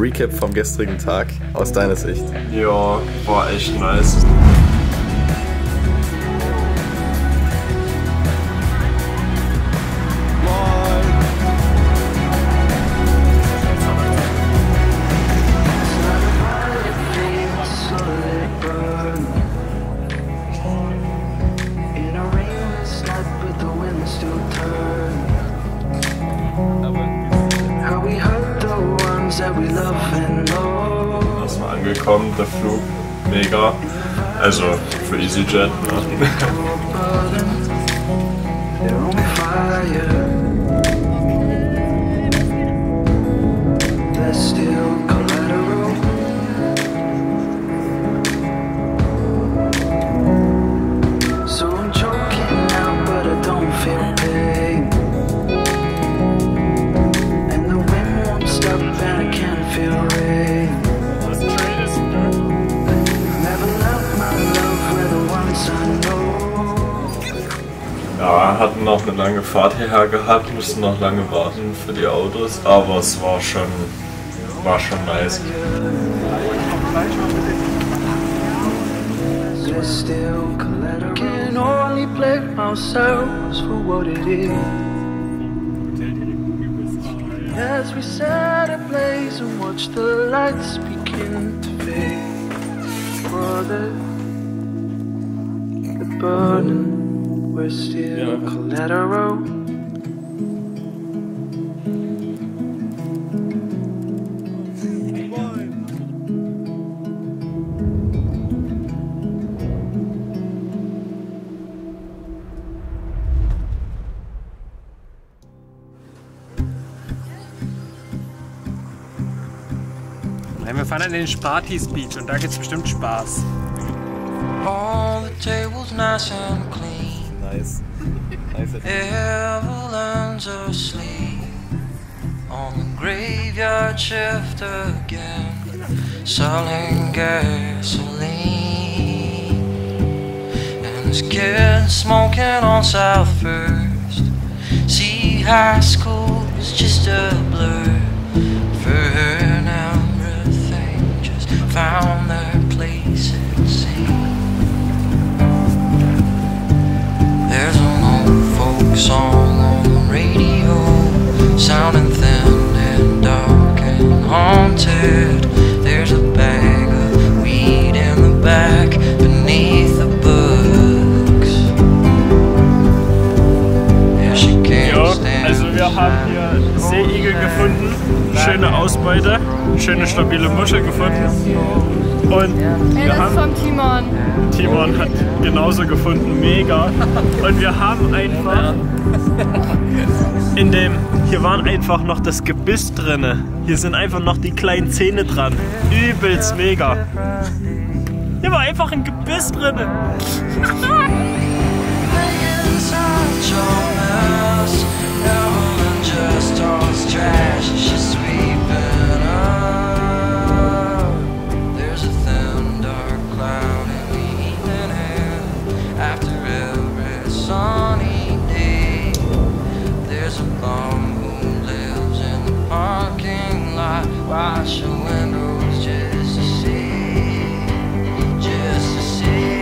Recap vom gestrigen Tag aus deiner Sicht. Ja, war echt nice. Das war angekommen, der Flug, mega. Also für EasyJet, ne? Ja, hatten noch eine lange Fahrt hierher gehabt, mussten noch lange warten für die Autos, aber es war schon nice. As we sat ablaze and watched the lights begin to fade, brother, the burden, we're still collateral. Wir fahren an den Spartis Beach und da gibt's bestimmt Spaß. All the tables nice and clean. Nice. Evelyn's asleep on the graveyard shift again, selling gasoline. And this kid smoking on South First. See, high school is just a blur for her now. Found their place at sea. There's an old folk song on the radio, sounding thin and dark and haunted. There's a bag of weed in the back beneath the books. Yeah, she can't stand. Also wir haben hier Seeigel gefunden, schöne Ausbeute, schöne stabile Muschel gefunden und wir haben Timon hat genauso gefunden, mega. Und wir haben einfach hier waren einfach noch das Gebiss drinne. Hier sind einfach noch die kleinen Zähne dran. Übelst mega. Hier war einfach ein Gebiss drinne. Just toss trash, she's sweeping up. There's a thin dark cloud in the evening air. After every sunny day, there's a bum who lives in the parking lot. Wash your windows just to see, just to see.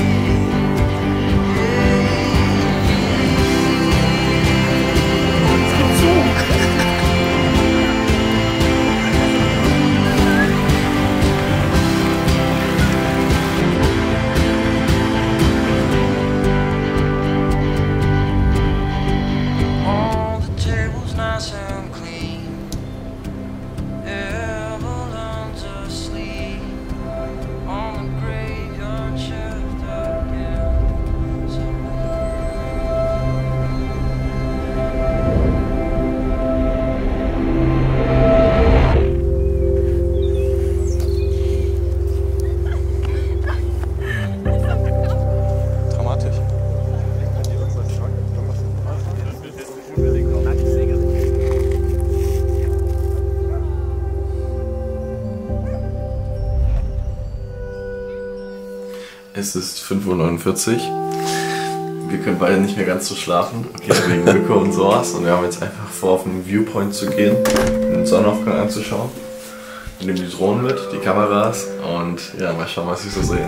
Es ist 5:49 Uhr. Wir können beide nicht mehr ganz so schlafen, okay, wegen Mirko und sowas. Und wir haben jetzt einfach vor, auf den Viewpoint zu gehen, den Sonnenaufgang anzuschauen. Wir nehmen die Drohnen mit, die Kameras und ja, mal schauen, was wir so sehen.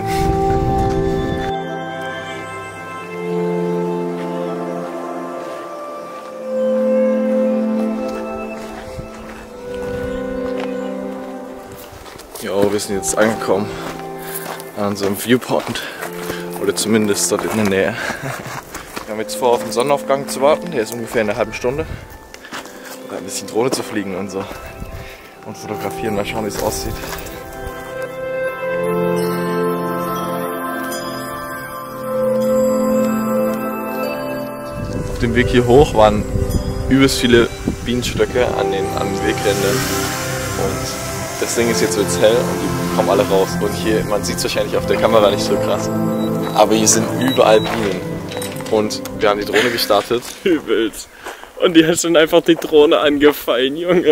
Jo, wir sind jetzt angekommen an so einem Viewpoint oder zumindest dort in der Nähe. Wir haben jetzt vor, auf den Sonnenaufgang zu warten, der ist ungefähr in einer halben Stunde. Oder ein bisschen Drohne zu fliegen und so. Und fotografieren, mal schauen, wie es aussieht. Auf dem Weg hier hoch waren übelst viele Bienenstöcke an den Wegrändern. Und das Ding ist jetzt hell und die kommen alle raus. Und hier, man sieht es wahrscheinlich auf der Kamera nicht so krass. Aber hier sind überall Bienen. Und wir haben die Drohne gestartet. Übelst. Und die hat schon einfach die Drohne angefallen, Junge.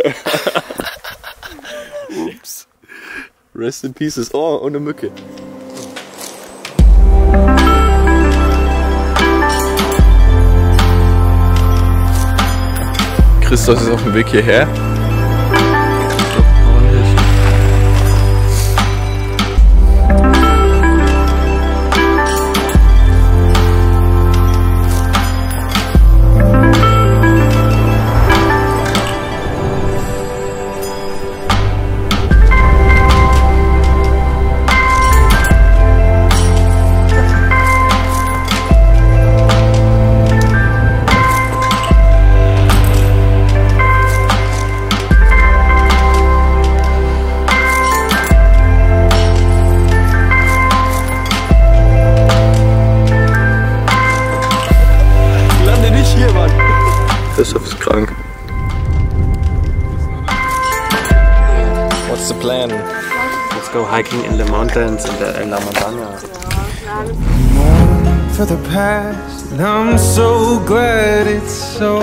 Ups. Rest in pieces. Oh, und eine Mücke. Christoph ist auf dem Weg hierher. Christoph ist krank. What's the plan? Let's go hiking in the mountains in La Montaña. For the past, and I'm so glad it's so.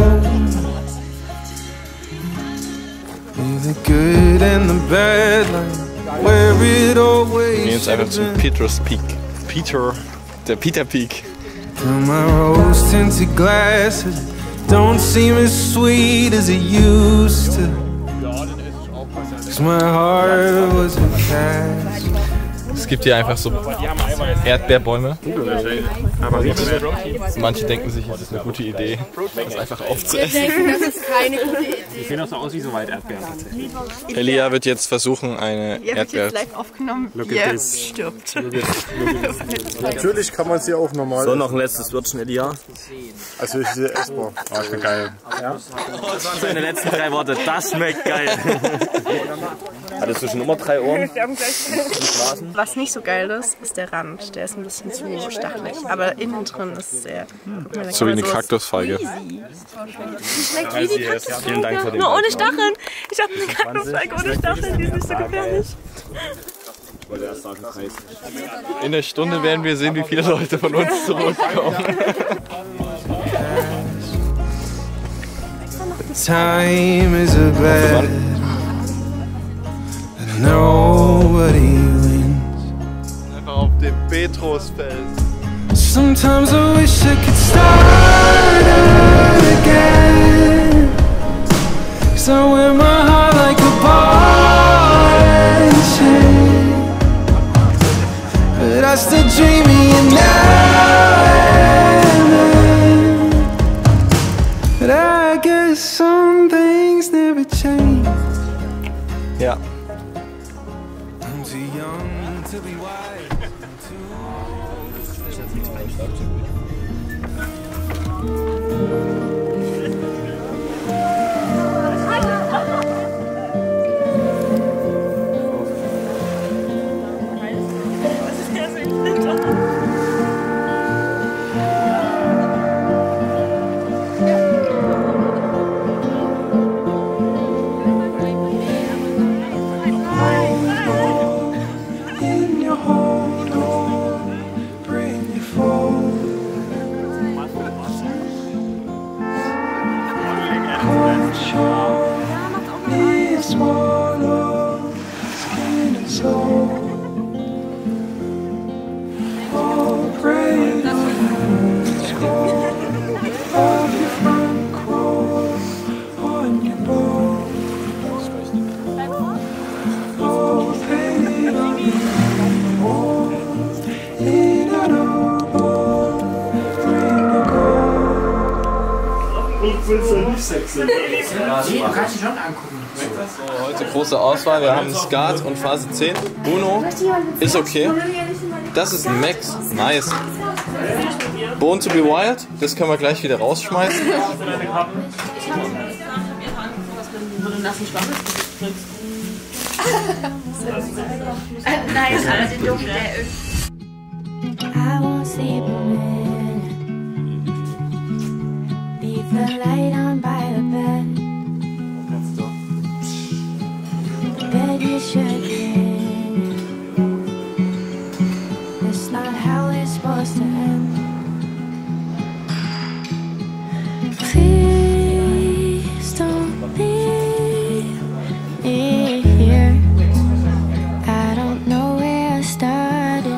The good and the bad, like where it always. Wir gehen jetzt einfach zum Peter's Peak. Der Peter Peak. My rose tinted glasses don't seem as sweet as it used to. 'Cause my heart was a cast. Es gibt hier einfach so Erdbeerbäume. Manche denken sich, es ist eine gute Idee, das einfach aufzuessen. Wir denken, das ist keine gute Idee. Die sehen auch so aus wie so Walderdbeeren tatsächlich. Elia wird jetzt versuchen, eine Erdbeere. Live aufgenommen. Look at this. Stirbt. Natürlich kann man sie auch normal. So, noch ein letztes Wörtchen, Elia. Also ist sie essbar. Oh, schmeckt geil. Ja? Das waren seine letzten 3 Worte. Das schmeckt geil. Hattest du schon immer 3 Ohren? Was nicht so geil ist, ist der Rand. Der ist ein bisschen zu stachelig. Aber innen drin ist es sehr. So wie eine Kaktusfeige. Schmeckt wie die Kaktusfeige. Vielen Dank für den Nur ohne Stacheln. Ich habe eine Kaktusfeige ohne Stacheln. Die ist nicht so gefährlich. In der Stunde werden wir sehen, wie viele Leute von uns zurückkommen. Time is a bad. Nobody wins. Einfach auf dem Petrusfeld. Sometimes I wish I could start again. 'Cause I wear my heart like a ball and chain. But I still dream of you now and then. But I guess some things never change. Ja. I'm too young to be wise. So, heute große Auswahl. Wir haben Skat und Phase 10. Uno ist okay. Das ist ein Max. Nice. Born to be Wild. Das können wir gleich wieder rausschmeißen. Nice, aber den Jungen, I won't sleep a minute. Leave the light on by the bed. The bed you should be in. It's not how it's supposed to end. Please don't leave me here. I don't know where I started.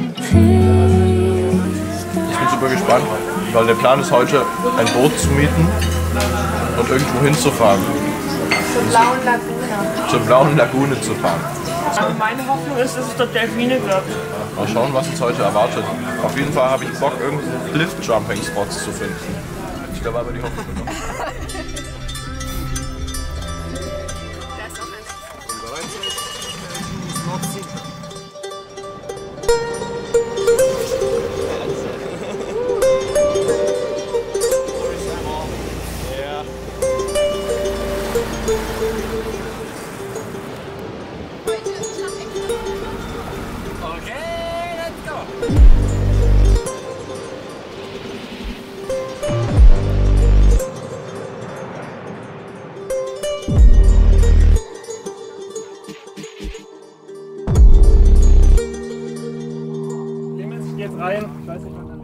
Ich bin super gespannt, weil der Plan ist heute, ein Boot zu mieten und irgendwo hinzufahren. Zur blauen Lagune. Zur blauen Lagune zu fahren. Meine Hoffnung ist, dass es dort Delfine wird. Mal schauen, was uns heute erwartet. Auf jeden Fall habe ich Bock, irgendwo Cliff-Jumping-Spots zu finden. Ich glaube aber, die Hoffnung wird noch. Jetzt rein. Ich weiß nicht, was da liegt.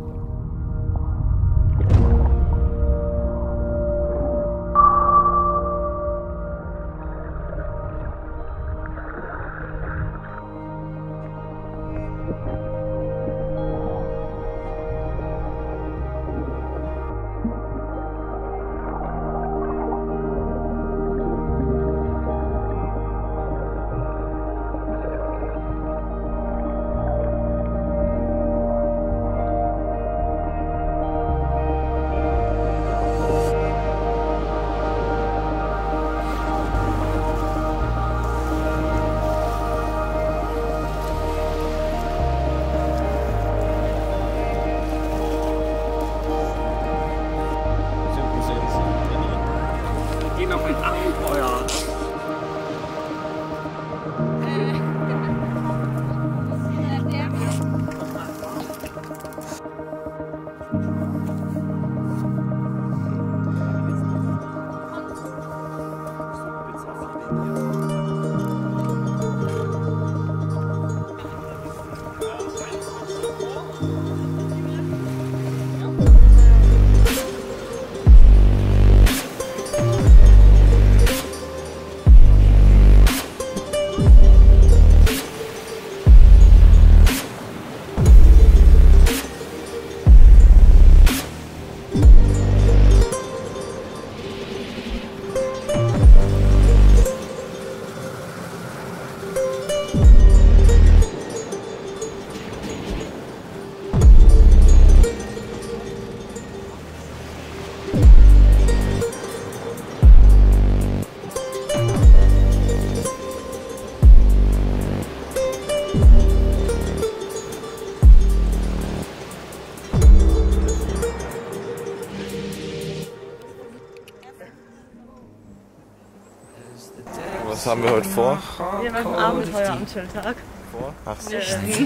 Was haben wir heute vor? Wir machen Abenteuer am Chilltag. Ach so.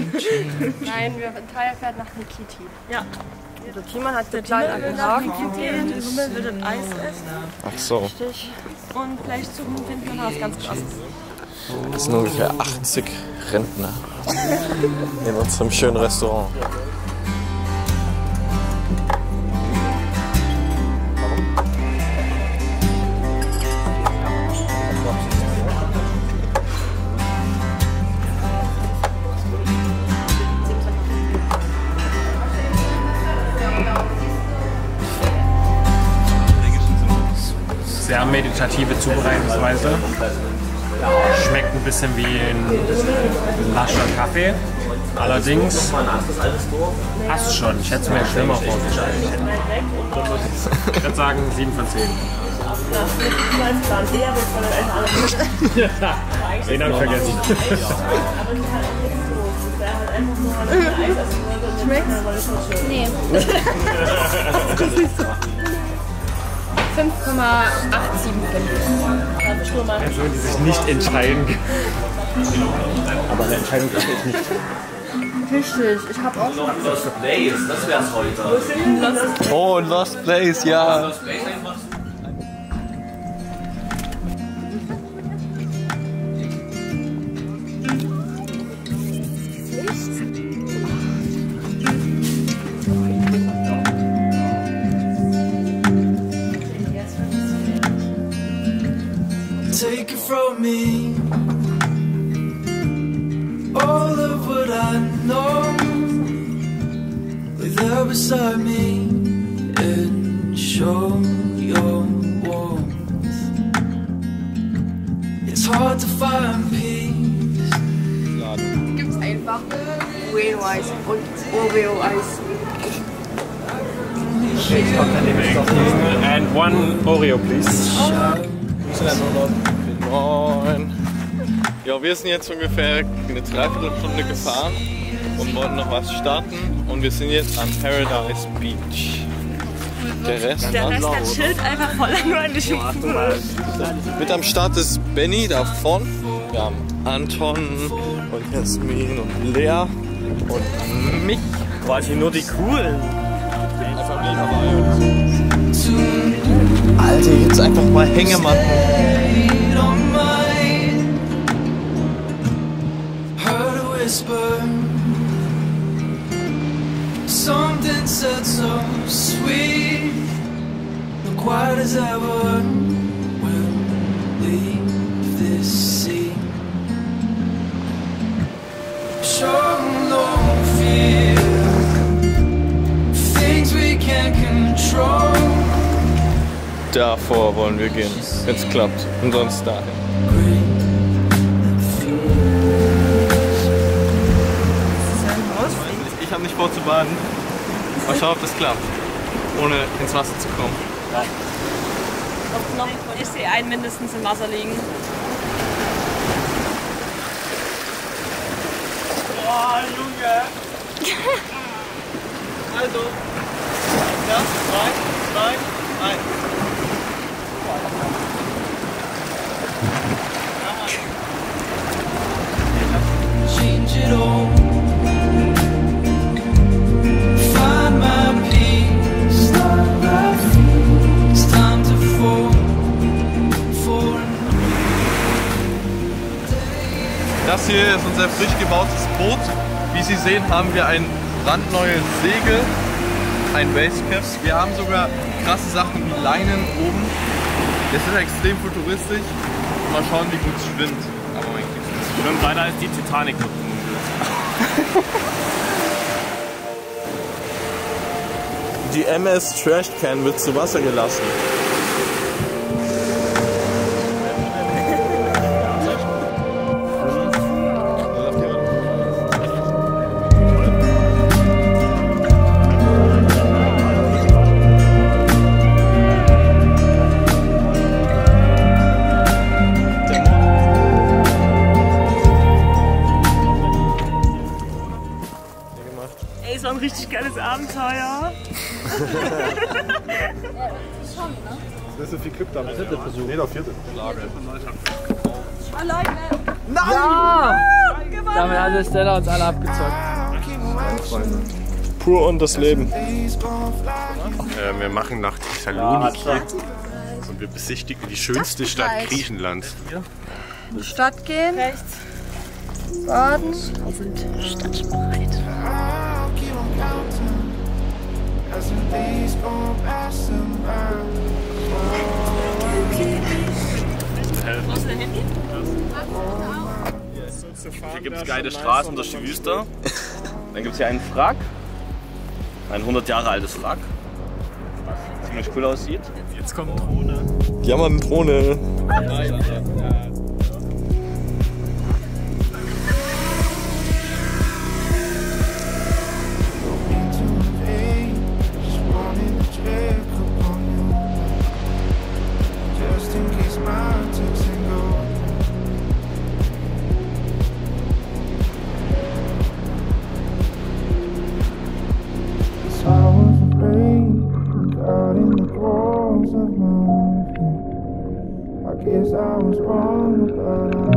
Nein, Taya fährt nach Nikiti. Ja. Also Timon hat geplant an den Hafen zu gehen. Der Hummel will das Eis essen. Ach so. Richtig. Und vielleicht zu finden wir was ganz Krasses. Das sind ungefähr 80 Rentner in unserem schönen Restaurant. Sehr meditative Zubereitungsweise. schmeckt ein bisschen wie ein lascher Kaffee. Allerdings passt schon. Ich hätte es mir schlimmer vorgestellt. Ich würde sagen 7 von 10. Den habe ich vergessen. Schmeckt's? Nee. 5,875. Personen, die sich nicht entscheiden können. Aber eine Entscheidung ist jetzt nicht. Richtig, ich habe auch schon. Lost Place, das wär's heute. Oh, Lost Place, ja. Lost Place einfach. Take it from me, all of what I know, lay there beside me and show your warmth. It's hard to find peace. Gibt's einfach Oreo-Eis und Oreo-Eis. And one Oreo, please. Moin. Ja, wir sind jetzt ungefähr eine Dreiviertelstunde gefahren und wollten noch was starten. Und wir sind jetzt am Paradise Beach. Der Rest hat chillt einfach voll langweilig. Mit am Start ist Benny davon. Wir haben Anton und Jasmin und Lea und mich. Quasi nur die coolen. Alter, jetzt einfach mal Hängematten. Something said so sweet, not quite as ever will leave this sea. Show no fear, things we can't control. Davor wollen wir gehen. Jetzt klappt. Und sonst dahin. Ich habe nicht vor zu baden. Mal schauen, ob das klappt. Ohne ins Wasser zu kommen. Ich sehe einen mindestens im Wasser liegen. Boah, Junge! Also. Ja, 3, 2, 1. Change it all. Find my peace. It's time to fall. Das hier ist unser frisch gebautes Boot. Wie Sie sehen, haben wir ein brandneues Segel, ein Basecap. Wir haben sogar krasse Sachen wie Leinen oben. Es ist extrem futuristisch. Mal schauen, wie gut es schwimmt. Aber mein Kind, Es schwimmt weiter als die Titanic. Die MS Trash Can wird zu Wasser gelassen. Ey, so ein richtig geiles Abenteuer. Das ist so viel Glück da. Dritte Versuch. Nee, der vierte. Alleine. Nein! Ja! Damit hat Stella uns alle abgezockt. Pur und das Leben. Wir machen nach Thessaloniki und wir besichtigen die schönste Stadt Griechenlands. Stadt gehen. Rechts. Baden. Wir sind stadtbereit. Wo ist dein Handy? Hier gibt es geile Straßen durch die Wüste. Dann gibt es hier einen Wrack. Ein 100 Jahre altes Wrack. Ziemlich cool aussieht. Jetzt kommt Drohne. Ja, Mann, Drohne. was wrong about us.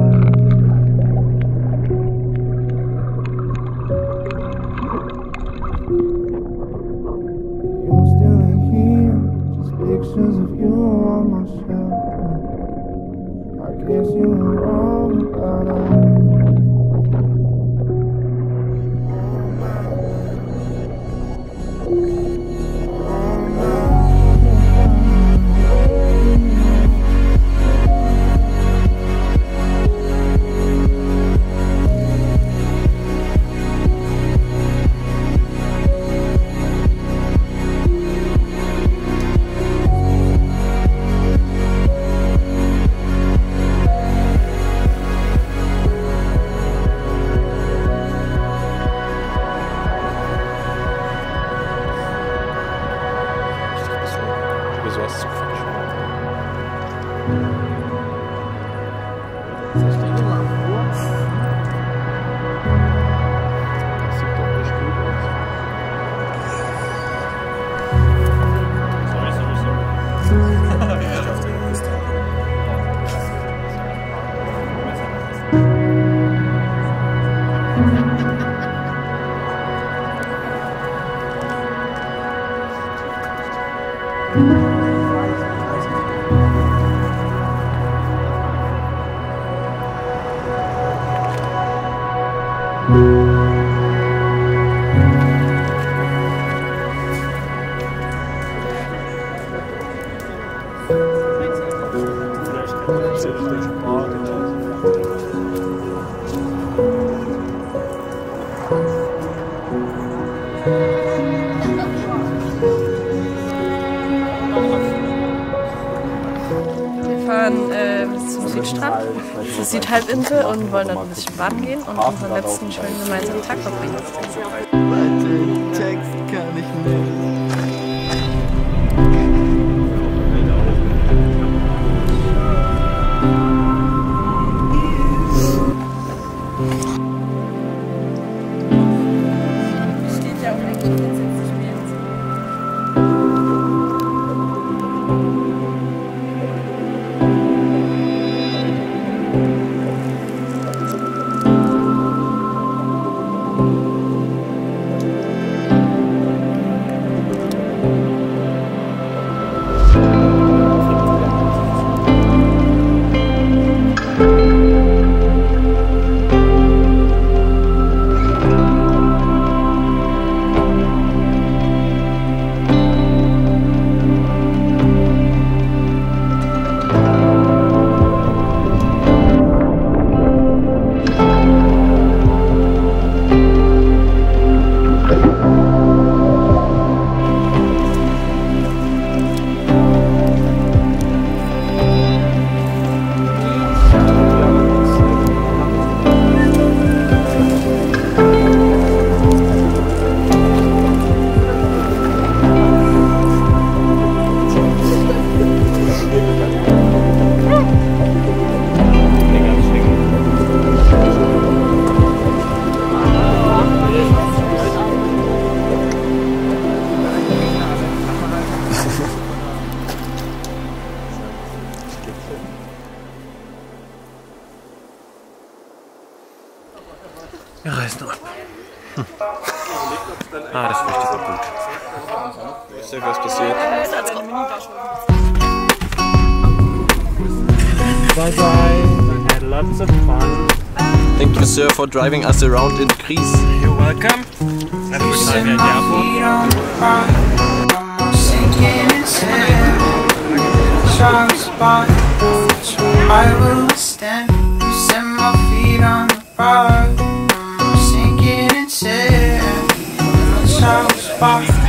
You still ain't here, just pictures of you on my shelf. I guess you were wrong about us. Zum Südstrand, zur Südhalbinsel und wollen dann ein bisschen baden gehen und unseren letzten schönen gemeinsamen Tag verbringen. Den Text kann ich nicht. Steht ja auch eigentlich grundsätzlich mehr. Wir reisen ab. Ah, das riecht so gut. Ist ja was passiert? Bye bye. Had lots of fun. Thank you, sir, for driving us around in Greece. You're welcome. Have a good time here at the airport. Sinking in sand, sharp spot. I will stand. Set my feet on the bar. Sinking in sand, sharp spot.